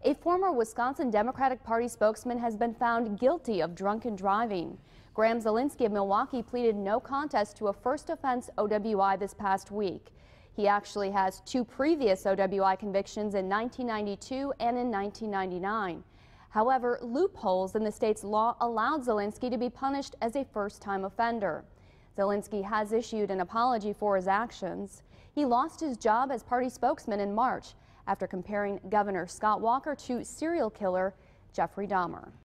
A former Wisconsin Democratic Party spokesman has been found guilty of drunken driving. Graham Zielinski of Milwaukee pleaded no contest to a first offense OWI this past week. He actually has 2 previous OWI convictions in 1992 and in 1999. However, loopholes in the state's law allowed Zielinski to be punished as a first-time offender. Zielinski has issued an apology for his actions. He lost his job as party spokesman in March after comparing Governor Scott Walker to serial killer Jeffrey Dahmer.